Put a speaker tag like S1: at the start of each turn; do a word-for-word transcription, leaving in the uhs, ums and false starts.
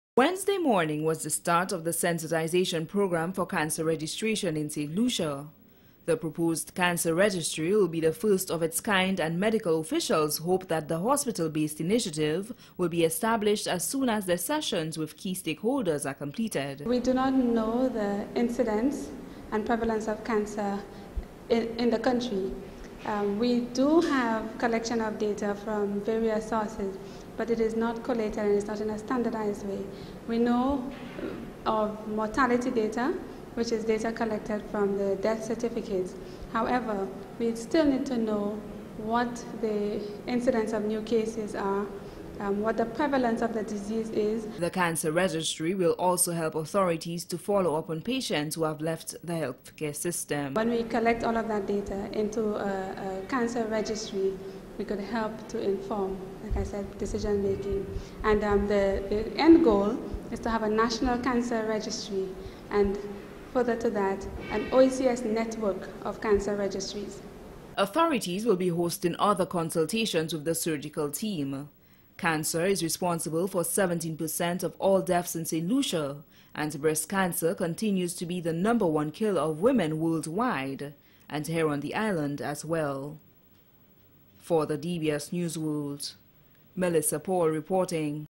S1: Wednesday morning was the start of the sensitization program for cancer registration in Saint Lucia. The proposed cancer registry will be the first of its kind, and medical officials hope that the hospital-based initiative will be established as soon as the sessions with key stakeholders are completed.
S2: We do not know the incidence and prevalence of cancer in, in the country. Um, we do have collection of data from various sources, but it is not collated and it's not in a standardized way. We know of mortality data, which is data collected from the death certificates. However, we still need to know what the incidence of new cases are, um, what the prevalence of the disease is.
S1: The cancer registry will also help authorities to follow up on patients who have left the healthcare system.
S2: When we collect all of that data into a, a cancer registry, we could help to inform, like I said, decision making. And um, the, the end goal is to have a national cancer registry, and further to that, an O E C S network of cancer registries.
S1: Authorities will be hosting other consultations with the surgical team. Cancer is responsible for seventeen percent of all deaths in Saint Lucia, and breast cancer continues to be the number one killer of women worldwide, and here on the island as well. For the D B S News World, Melissa Paul reporting.